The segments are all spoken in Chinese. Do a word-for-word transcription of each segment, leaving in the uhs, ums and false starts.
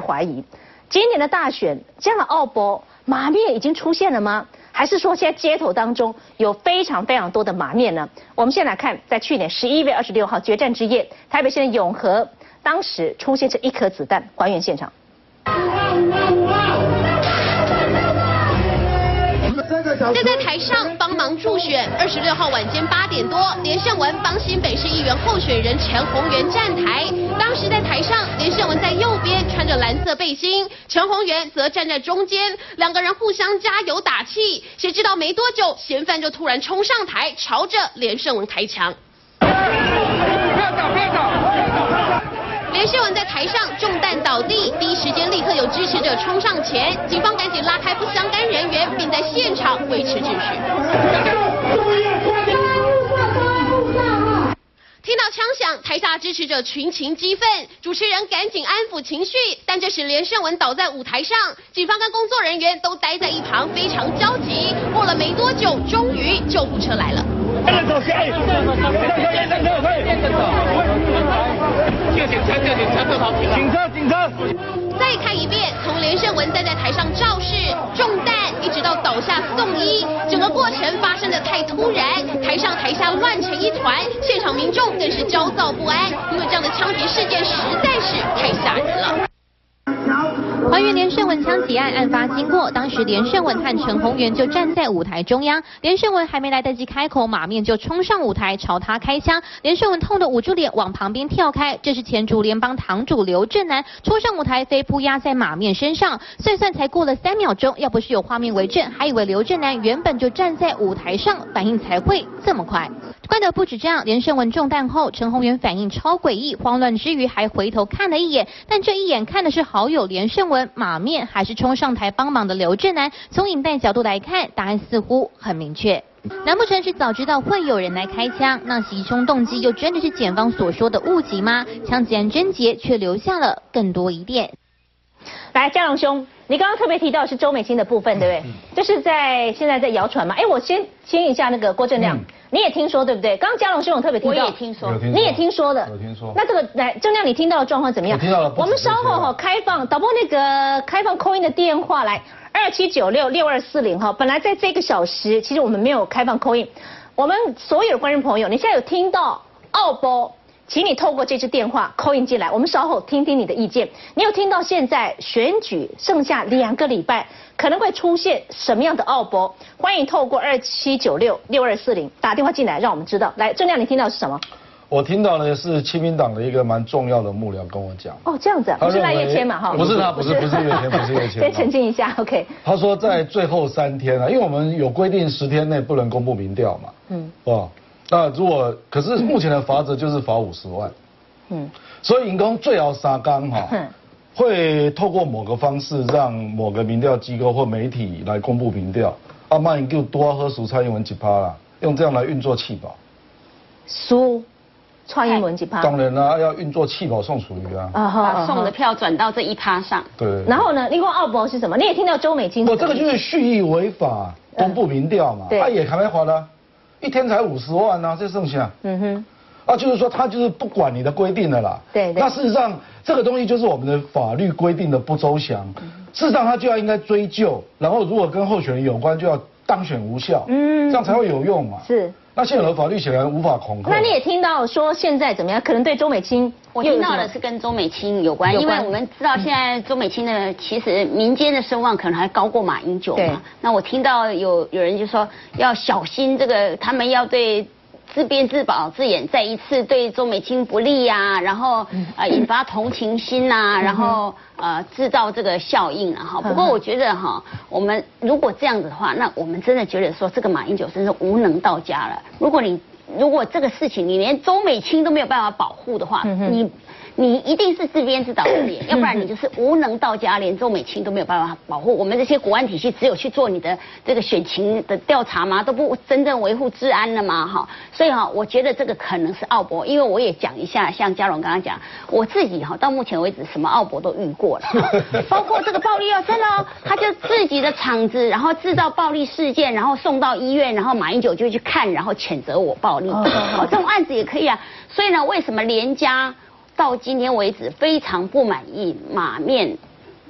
怀疑，今年的大选这样的奥博马面已经出现了吗？还是说现在街头当中有非常非常多的马面呢？我们先来看，在去年十一月二十六号决战之夜，台北县的永和当时出现这一颗子弹，还原现场。 站在台上帮忙助选。二十六号晚间八点多，连胜文帮新北市议员候选人陈宏源站台。当时在台上，连胜文在右边穿着蓝色背心，陈宏源则站在中间，两个人互相加油打气。谁知道没多久，嫌犯就突然冲上台，朝着连胜文开枪。 连胜文在台上中弹倒地，第一时间立刻有支持者冲上前，警方赶紧拉开不相干人员，并在现场维持秩序。听到枪响，台下支持者群情激愤，主持人赶紧安抚情绪，但这时连胜文倒在舞台上，警方跟工作人员都待在一旁，非常焦急。过了没多久，终于救护车来了。 叫警车，叫警车，这跑停了。警车，警车。 再看一遍，从连胜文站在台上肇事、中弹，一直到倒下送医，整个过程发生的太突然，台上台下乱成一团，现场民众更是焦躁不安，因为这样的枪击事件实在是太吓人了。 还原连胜文枪击案案发经过，当时连胜文和陈宏源就站在舞台中央，连胜文还没来得及开口，马面就冲上舞台朝他开枪，连胜文痛得捂住脸往旁边跳开。这是前竹联帮堂主刘正南冲上舞台，飞扑压在马面身上，算算才过了三秒钟，要不是有画面为证，还以为刘正南原本就站在舞台上，反应才会这么快。怪得不止这样，连胜文中弹后，陈宏源反应超诡异，慌乱之余还回头看了一眼，但这一眼看的是好友连胜文。 马面还是冲上台帮忙的刘正南，从影带角度来看，答案似乎很明确。难不成是早知道会有人来开枪？那袭冲动机又真的是检方所说的误击吗？枪击案侦结却留下了更多疑点。 来，嘉龙兄，你刚刚特别提到是周美青的部分，对不对？嗯、就是在现在在谣传嘛。哎，我先听一下那个郭正亮。嗯 你也听说对不对？刚刚嘉龙兄有特别提到， 我也听说， 你也听说的， 有听说。 那这个来，正亮你听到的状况怎么样？ 我听到了。 我们稍后哈开放导播那个开放call in的电话来二七九六六二四零哈。本来在这个小时，其实我们没有开放call in。我们所有的观众朋友，你现在有听到奥波，请你透过这支电话call in进来，我们稍后听听你的意见。你有听到现在选举剩下两个礼拜？ 可能会出现什么样的奥博？欢迎透过二七九六六二四零打电话进来，让我们知道。来，正亮，你听到的是什么？ 我听到的是亲民党的一个蛮重要的幕僚跟我讲。 哦，这样子啊，不是赖叶谦嘛？哈， 不是他，不是不是叶谦，不是叶谦。 先澄清一下 ，OK。 他说在最后三天啊，因为我们有规定十天内不能公布民调嘛。嗯。哦，那如果可是目前的罚则就是罚五十万。嗯。所以，银工最后三天哈。嗯 会透过某个方式让某个民调机构或媒体来公布民调，啊，卖就多喝蔬菜英文几趴啦，用这样来运作气保。 输，蔡英文几趴？ 当然啦，要运作气保宋楚瑜啊， 啊把送的票转到这一趴上。 对。 然后呢，另外奥博是什么？你也听到周美青？ 我这个就是蓄意违法公布民调嘛，他也还没还呢，一天才五十万啊，这剩下。嗯哼。 啊，就是说他就是不管你的规定的啦。对。那事实上，这个东西就是我们的法律规定的不周详。嗯、事实上，他就要应该追究，然后如果跟候选人有关，就要当选无效。嗯。这样才会有用嘛。是。那现有的法律显然无法恐吓。 那你也听到说现在怎么样？可能对周美青， 我听到的是跟周美青有关，因为我们知道现在周美青的其实民间的声望可能还高过马英九嘛。那我听到有有人就说要小心这个，他们要对。 自编自保自演，再一次对周美青不利呀、啊，然后呃引发同情心呐、啊，然后呃制造这个效应啊哈。不过我觉得哈，我们如果这样子的话，那我们真的觉得说这个马英九真是无能到家了。如果你如果这个事情你连周美青都没有办法保护的话，你。 你一定是自编自导自演，要不然你就是无能到家，连周美青都没有办法保护。我们这些国安体系只有去做你的这个选情的调查吗？都不真正维护治安了吗？哈，所以哈，我觉得这个可能是奥博，因为我也讲一下，像嘉荣刚刚讲，我自己哈到目前为止什么奥博都遇过了，包括这个暴力哦，真的哦，他就自己的场子，然后制造暴力事件，然后送到医院，然后马英九就去看，然后谴责我暴力，哦，这种案子也可以啊。所以呢，为什么连家？ 到今天为止非常不满意马面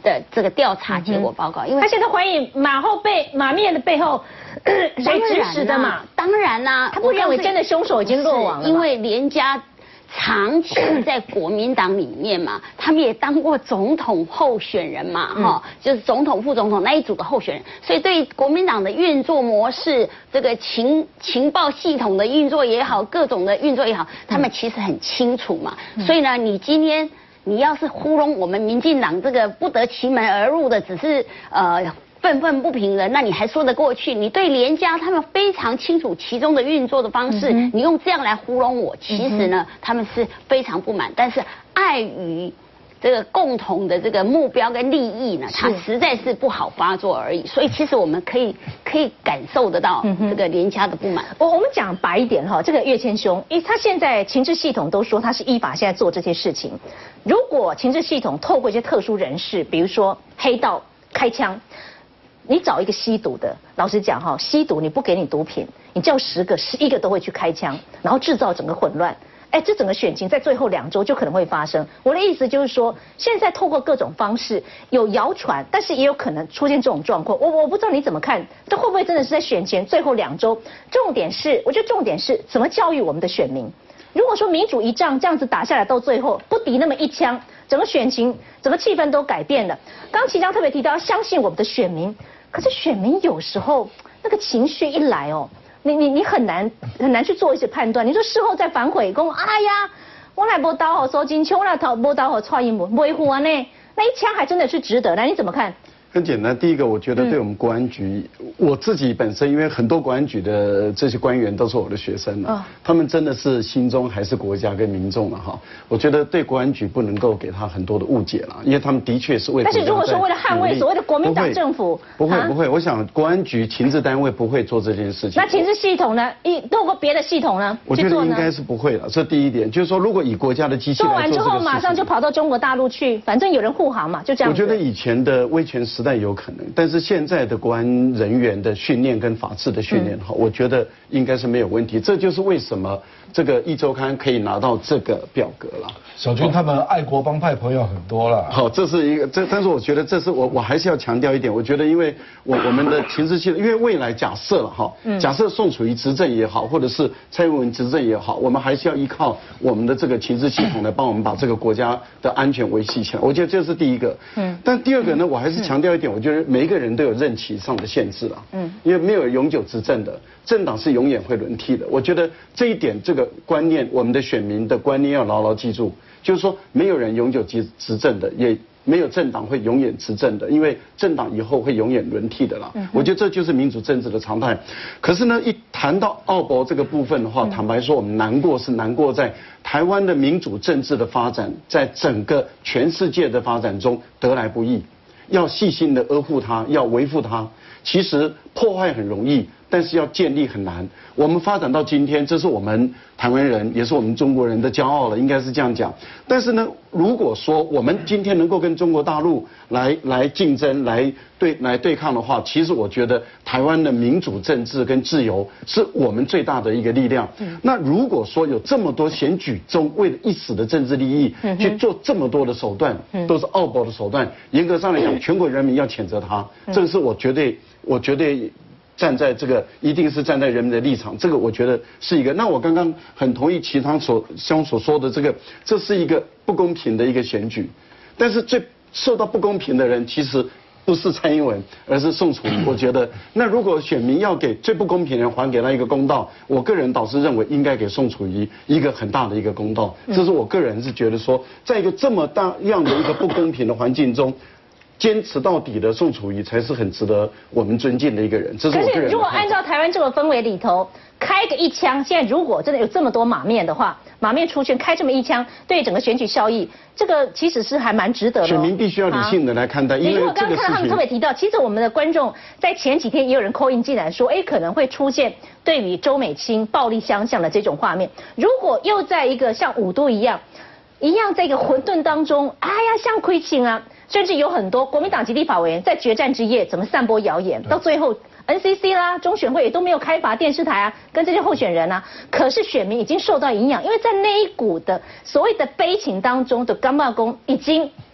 的这个调查结果报告，因为他现在怀疑马后背马面的背后谁指使的嘛？ 当然啦， 他不认为真的凶手已经落网了， 因为连家长期在国民党里面嘛，他们也当过总统候选人嘛，哈、嗯，就是总统、副总统那一组的候选人，所以对国民党的运作模式、这个情情报系统的运作也好，各种的运作也好，他们其实很清楚嘛。嗯、所以呢，你今天你要是糊弄我们民进党这个不得其门而入的，只是呃。愤愤不平人，那你还说得过去？你对连家他们非常清楚其中的运作的方式，嗯、你用这样来糊弄我，其实呢，嗯、他们是非常不满，但是碍于这个共同的这个目标跟利益呢，他实在是不好发作而已。所以其实我们可以可以感受得到这个连家的不满。 我我们讲白一点哈，这个岳千兄，因为他现在情治系统都说他是依法现在做这些事情，如果情治系统透过一些特殊人士，比如说黑道开枪。你找一个吸毒的，老实讲哈，吸毒你不给你毒品，你叫十个十一个都会去开枪，然后制造整个混乱。哎，这整个选情在最后两周就可能会发生。我的意思就是说，现在透过各种方式有谣传，但是也有可能出现这种状况。我我不知道你怎么看，这会不会真的是在选前最后两周？重点是，我觉得重点是怎么教育我们的选民。如果说民主一仗这样子打下来，到最后不敌那么一枪，整个选情、整个气氛都改变了。刚齐章特别提到，要相信我们的选民。可是选民有时候那个情绪一来哦，你你你很难很难去做一些判断。你说事后再反悔，讲哎呀，我来无刀好收金，我来头无刀好踹英文，维护啊呢，那一枪还真的是值得。那你怎么看？ 很简单，第一个，我觉得对我们国安局，嗯、我自己本身，因为很多国安局的这些官员都是我的学生啊，哦、他们真的是心中还是国家跟民众了哈。我觉得对国安局不能够给他很多的误解了，因为他们的确是为。 但是如果说为了捍卫所谓的国民党政府， 不会不会，我想国安局情治单位不会做这件事情。 那情治系统呢？一透过别的系统呢？ 我觉得应该是不会了，这第一点，就是说，如果以国家的机器来做这个事情， 做完之后马上就跑到中国大陆去，反正有人护航嘛，就这样。 我觉得以前的威权时代有可能，但。但是现在的国安人员的训练跟法治的训练哈，我觉得应该是没有问题。这就是为什么这个一周刊可以拿到这个表格了。 小军他们爱国帮派朋友很多了。 好，这是一个这，但是我觉得这是我我还是要强调一点，我觉得因为我我们的情治系，因为未来假设了哈，假设宋楚瑜执政也好，或者是蔡英文执政也好，我们还是要依靠我们的这个情治系统来帮我们把这个国家的安全维系起来。我觉得这是第一个。嗯。但第二个呢，我还是强调一点，我觉得每一个人都有任期上的限制啊。嗯。因为没有永久执政的。政党是永远会轮替的，我觉得这一点这个观念，我们的选民的观念要牢牢记住，就是说没有人永久执执政的，也没有政党会永远执政的，因为政党以后会永远轮替的啦。我觉得这就是民主政治的常态。可是呢，一谈到澳博这个部分的话，坦白说，我们难过是难过在台湾的民主政治的发展，在整个全世界的发展中得来不易，要细心的呵护它，要维护它。其实破坏很容易，但是要建立很难。我们发展到今天，这是我们台湾人，也是我们中国人的骄傲了，应该是这样讲。但是呢，如果说我们今天能够跟中国大陆来来竞争、来对来对抗的话，其实我觉得台湾的民主政治跟自由是我们最大的一个力量。嗯、那如果说有这么多选举中为了一时的政治利益去做这么多的手段，嗯、都是澳博的手段，严格上来讲，全国人民要谴责他，这个是我绝对。我绝对站在这个，一定是站在人民的立场，这个我觉得是一个。那我刚刚很同意其他所相所说的这个，这是一个不公平的一个选举，但是最受到不公平的人其实不是蔡英文，而是宋楚瑜。我觉得，那如果选民要给最不公平的人还给他一个公道，我个人倒是认为应该给宋楚瑜一个很大的一个公道。这是我个人是觉得说，在一个这么大样的一个不公平的环境中。坚持到底的宋楚瑜才是很值得我们尊敬的一个人，这是我个人的看法。可是如果按照台湾这个氛围里头，开个一枪，现在如果真的有这么多马面的话，马面出现开这么一枪，对整个选举效益，这个其实是还蛮值得的。 选民必须要理性的来看待，啊、因为这个事情。你如果刚刚看到他们特别提到，其实我们的观众在前几天也有人 call in 进来说，哎，可能会出现对于周美青暴力相向的这种画面。如果又在一个像五都一样，一样在一个混沌当中，哎呀，像亏情啊。甚至有很多国民党及立法委员在决战之夜怎么散播谣言，到最后 N C C 啦、中选会也都没有开罚电视台啊，跟这些候选人啊。可是选民已经受到影响，因为在那一股的所谓的悲情当中的干罢工已经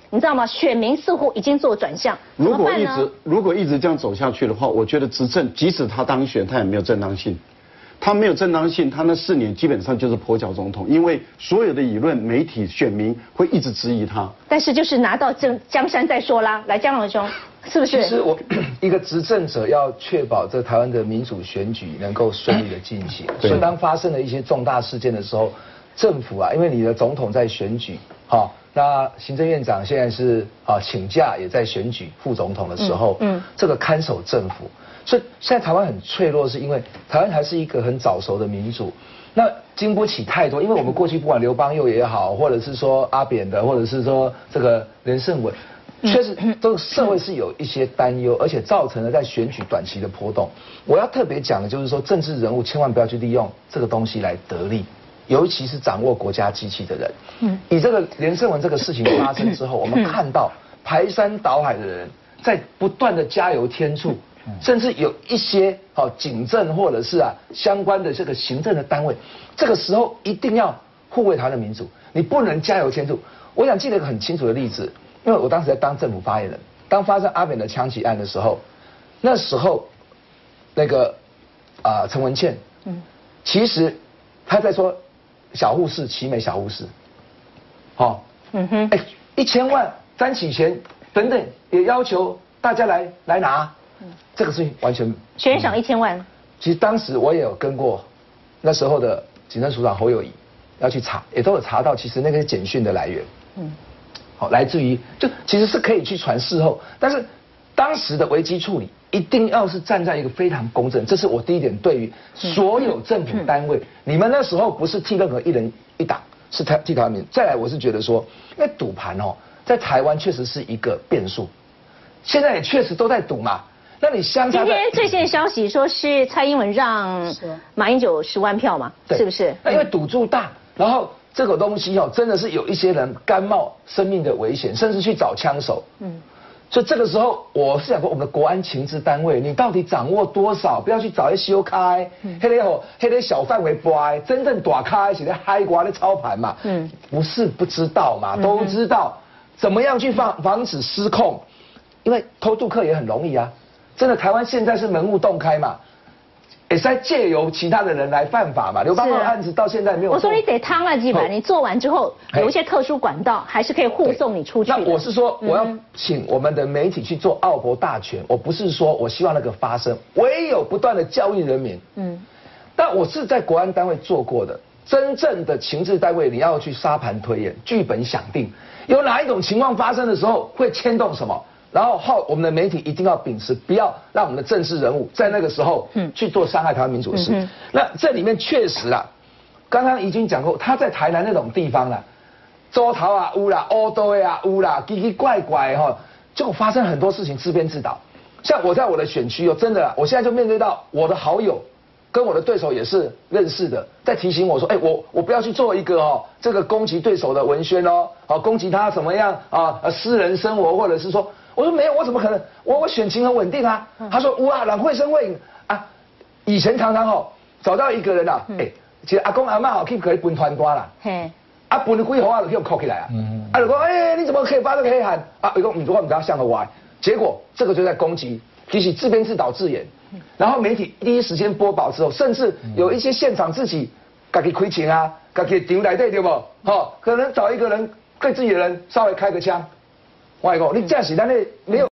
你知道吗？选民似乎已经做转向， 如果一直如果一直这样走下去的话，我觉得执政即使他当选，他也没有正当性。他没有正当性，他那四年基本上就是跛脚总统，因为所有的舆论、媒体、选民会一直质疑他。 但是就是拿到正江山再说啦，来江龙兄，是不是？ 其实我一个执政者要确保这台湾的民主选举能够顺利的进行，所以当发生了一些重大事件的时候，政府啊，因为你的总统在选举，好，那行政院长现在是啊请假也在选举副总统的时候，嗯，嗯这个看守政府。所以现在台湾很脆弱，是因为台湾还是一个很早熟的民主，那经不起太多，因为我们过去不管刘邦佑也好，或者是说阿扁的，或者是说这个连胜文，确实这个社会是有一些担忧，而且造成了在选举短期的波动。我要特别讲的就是说，政治人物千万不要去利用这个东西来得利，尤其是掌握国家机器的人。嗯，以这个连胜文这个事情发生之后，我们看到排山倒海的人在不断的加油添醋。甚至有一些好、哦、警政或者是啊相关的这个行政的单位，这个时候一定要护卫台湾的民主，你不能加油添醋。我想记得一个很清楚的例子，因为我当时在当政府发言人，当发生阿扁的枪击案的时候，那时候那个啊陈文茜，嗯，其实他在说小护士奇美小护士，好、哦，嗯哼，哎一千万沾起钱等等，也要求大家来来拿。这个事情完全悬赏一千万。 其实当时我也有跟过，那时候的警政署长侯友宜要去查，也都有查到，其实那个是简讯的来源，嗯，好，来自于就其实是可以去传事后，但是当时的危机处理一定要是站在一个非常公正，这是我第一点对于所有政府单位，你们那时候不是替任何一人一党，是台替台湾民。再来，我是觉得说，因为赌盘哦，在台湾确实是一个变数，现在也确实都在赌嘛。那你相差？ 今天最新的消息说是蔡英文让马英九十万票嘛，是不是？ 那因为赌注大，然后这个东西哦，真的是有一些人甘冒生命的危险，甚至去找枪手。嗯，所以这个时候我是想说，我们的国安情治单位，你到底掌握多少？不要去找一些修开，黑个哦，黑个小范围播，真正大开是在嗨瓜的操盘嘛。嗯，不是不知道嘛，都知道怎么样去防防止失控，因为偷渡客也很容易啊。真的，台湾现在是门户洞开嘛，也是在借由其他的人来犯法嘛。刘邦佑案子到现在没有。 我说你得趟了基本，你做完之后有一些特殊管道，还是可以护送你出去。 那我是说，我要请我们的媒体去做奥博大全，我不是说我希望那个发生，唯有不断的教育人民。嗯，但我是在国安单位做过的，真正的情治单位，你要去沙盘推演、剧本想定，有哪一种情况发生的时候会牵动什么。然后后我们的媒体一定要秉持，不要让我们的政治人物在那个时候去做伤害台湾民主的事。嗯、那这里面确实啊，刚刚已经讲过，他在台南那种地方啦，周桃啊乌啦、欧多啊乌啦，奇奇怪怪哈，就发生很多事情自编自导。像我在我的选区哦，真的啦，我现在就面对到我的好友跟我的对手也是认识的，在提醒我说，哎，我我不要去做一个哦，这个攻击对手的文宣哦，好攻击他怎么样啊，私人生活或者是说。我说没有，我怎么可能？我我选情很稳定啊。他说哇，两会生会啊，以前常常哦找到一个人啊，哎，其实阿公阿嬷好去可以分团瓜啦，嘿，啊分几盒啊就叫扣起来啊，啊就说哎你怎么可以把这个黑喊啊？伊讲唔如果唔知道向个歪，结果这个就在攻击，其实自编自导自演，然后媒体第一时间播报之后，甚至有一些现场自己自己开枪啊，自己场内底对不？好，可能找一个人对自己的人稍微开个枪。我讲，你这样是咱的没有。